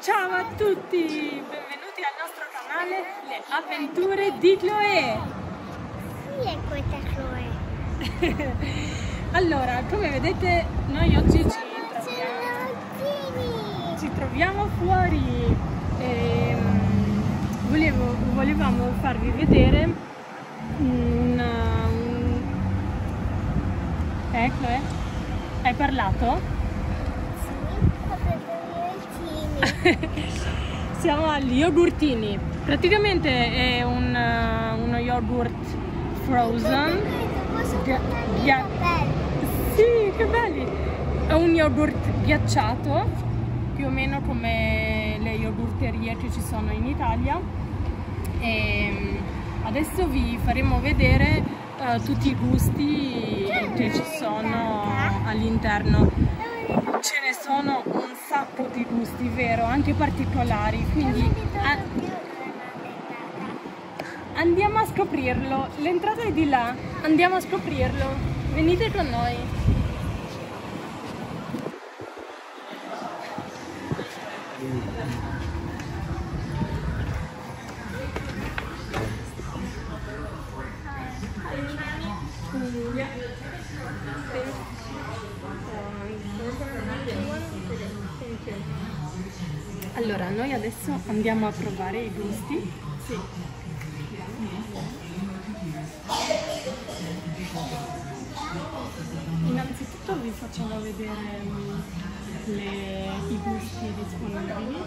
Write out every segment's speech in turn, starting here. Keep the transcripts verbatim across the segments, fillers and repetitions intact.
Ciao a tutti, benvenuti al nostro canale Le Avventure di Chloe. Chi è questa Chloe? Allora, come vedete noi oggi ci troviamo, ci troviamo fuori e volevo, volevamo farvi vedere un, un... Eh Chloe? Hai parlato? Siamo agli yogurtini, praticamente è un, uh, uno yogurt frozen. Ghi- sì, che belli! È un yogurt ghiacciato, più o meno come le yogurterie che ci sono in Italia. E adesso vi faremo vedere uh, tutti i gusti che ci sono all'interno. Ce ne sono un sacco di gusti, vero? Anche particolari, quindi a... andiamo a scoprirlo. L'entrata è di là, andiamo a scoprirlo. Venite con noi. Allora, noi adesso andiamo a provare i gusti. Sì. Innanzitutto vi facciamo vedere le, i gusti disponibili.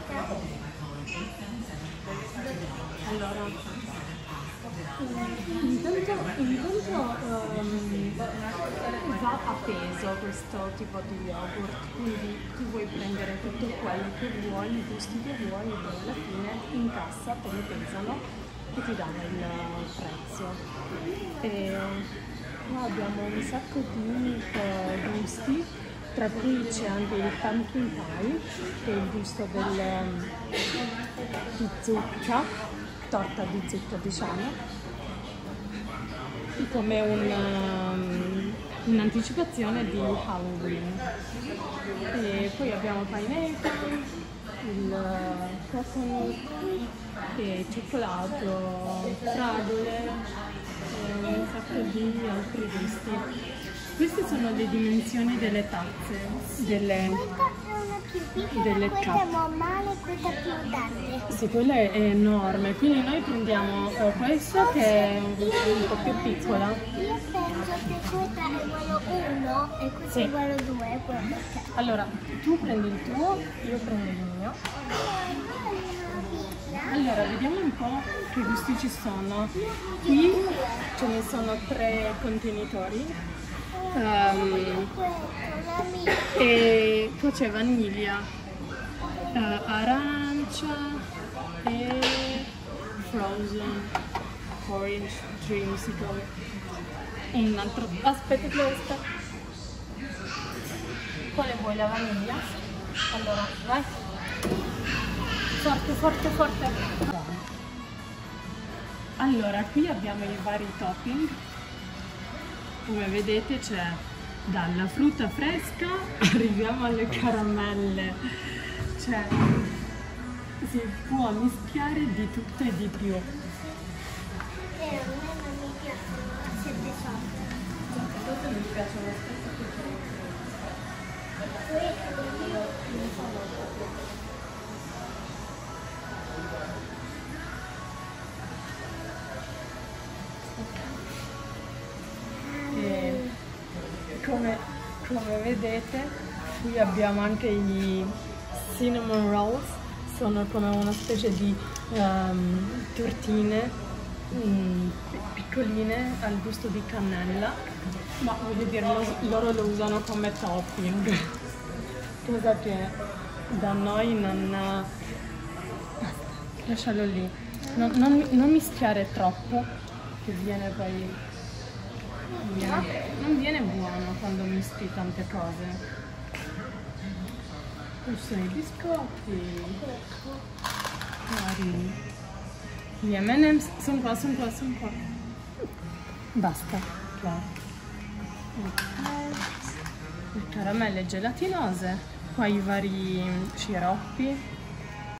Allora, intanto, intanto um, va a peso questo tipo di yogurt, quindi tu puoi prendere tutto quello che vuoi, i gusti che vuoi e poi alla fine in cassa te lo pesano e ti danno il prezzo. E qua abbiamo un sacco di uh, gusti, tra cui c'è anche il pumpkin pie, che è il gusto del, um, di zucca, torta di zucca diciamo, come un, um, un'anticipazione di Halloween. E poi abbiamo pineapple, il uh, coconut, e cioccolato, fragole e un sacco di altri gusti. Queste sono le dimensioni delle tazze, delle, Più piccola, delle questa cup. è normale, questa è più grande. Sì, quella è enorme, quindi noi prendiamo eh, questa che è un, un po' più piccola. Io penso che questa è quello uno e questo Sì. è quello due. Quello che... Allora, tu prendi il tuo, io prendo il mio. Allora, vediamo un po' che gusti ci sono. Qui ce ne sono tre contenitori. Um, e poi c'è vaniglia, uh, arancia e frozen orange dreamsicle. Un altro, aspetta questa. Quale vuoi, la vaniglia? Allora, vai. Forte, forte, forte. Allora, qui abbiamo i vari topping. Come vedete c'è dalla frutta fresca, arriviamo alle caramelle, cioè si può mischiare di tutto e di più. Eh, a me non mi piacciono sette sorte. A tutti mi piace lo stesso che Questo io non sono e come, come vedete qui abbiamo anche i cinnamon rolls, sono come una specie di um, tortine mm, piccoline al gusto di cannella, ma voglio dire lo, loro lo usano come topping, cosa che da noi non... lascialo lì, non, non, non mischiare troppo che viene poi... non viene buono quando mischi tante cose. Poi ci sono i biscotti, carini. Gli M and M's sono qua, sono qua, sono qua. Basta, qua. Le caramelle gelatinose, qua i vari sciroppi,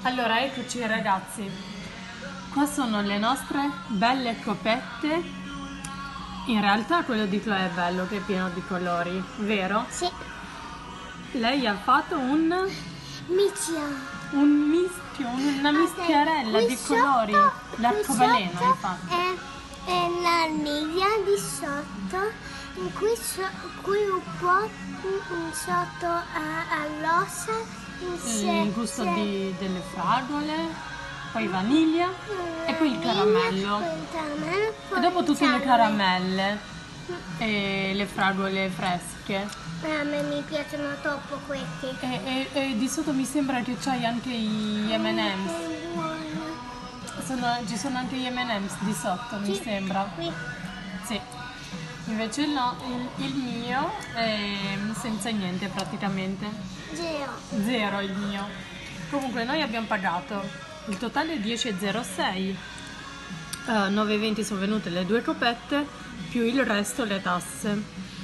Allora, eccoci ragazzi, qua sono le nostre belle copette. In realtà quello di Chloe è bello, che è pieno di colori, vero? Sì. Lei ha fatto un, Micio. un mischio, una mischiarella Qui di sotto- colori, qui l'arcobaleno sotto infatti. È, è l'armiglia di sotto, in cui, so, qui un po' in sotto a- all'ossa, in se- Il gusto se- di- delle fragole, poi vaniglia e poi il vaniglia, caramello. poi il caramello, poi E dopo il tutte le sangue. caramelle e le fragole fresche. A me mi piacciono troppo questi. E, e- e di sotto mi sembra che c'hai anche gli emme and emm's. Che buono. Sono- ci sono anche gli emme and emm's di sotto, mi Sì, sembra. Qui. Sì. Invece no, il, il mio è senza niente praticamente. Zero. Zero il mio. Comunque noi abbiamo pagato il totale è dieci e zero sei. Uh, nove e venti sono venute le due copette più il resto le tasse.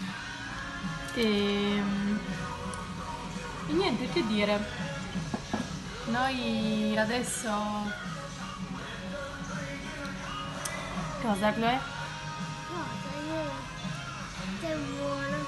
E, e niente che dire. Noi adesso cosa Chloe? Che buono.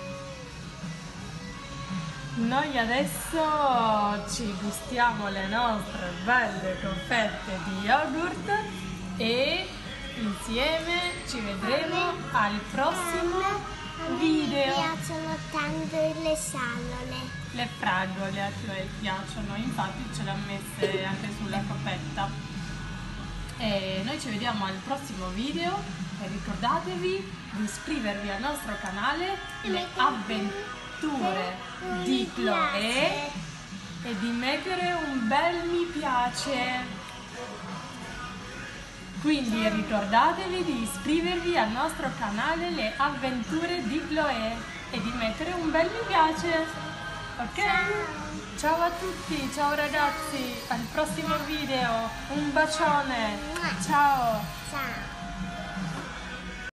Noi adesso ci gustiamo le nostre belle copette di yogurt e insieme ci vedremo al prossimo A me video. Mi piacciono tanto le sallone. Le fragole a Chloe piacciono, infatti ce le ha messe anche sulla copetta. E noi ci vediamo al prossimo video e ricordatevi di iscrivervi al nostro canale Le Avventure di Chloe e di mettere un bel mi piace. Quindi ricordatevi di iscrivervi al nostro canale Le Avventure di Chloe e di mettere un bel mi piace. Ok? Ciao a tutti, ciao ragazzi, al prossimo video, un bacione, ciao! Ciao.